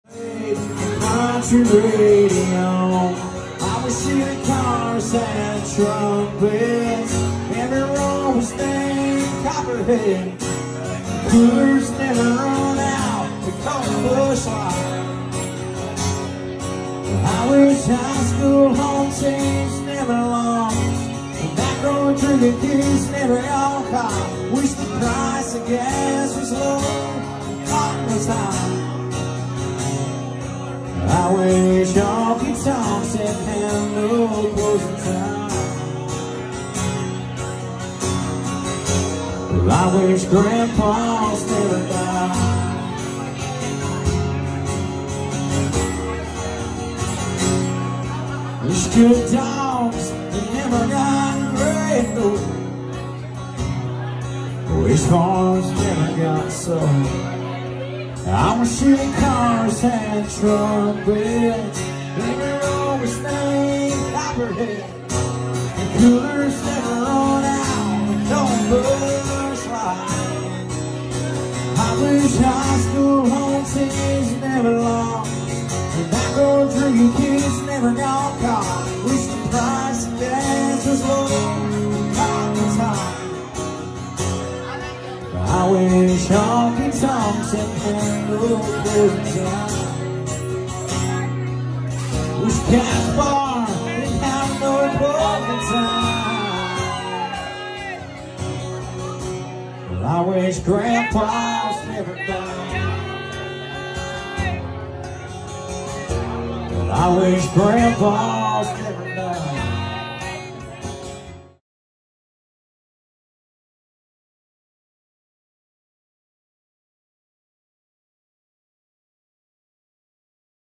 Country radio, I wish the cars had trumpets. Every road was named Copperhead. Coolers never run out, we call them Busch Light. I wish high school home teams never lost. The back road drinking kids never got caught. Wish the price of gas was low, cotton was high. I wish honky tonks had handled closing time. I wish grandpas never died. Wish good dogs that never got railed. Wish farms never got sold. I wish shooting cars had trumpets. Every road was named Copperhead. The coolers never run out, we call them Busch Light. I wish high school home teams never lost. The back road drinking kids never got caught. Wish the price of gas was low, cotton was high. I wish honky tonks had handled closing time. Wish Caspar didn't have no closing time. I wish grandpas never died. I wish grandpa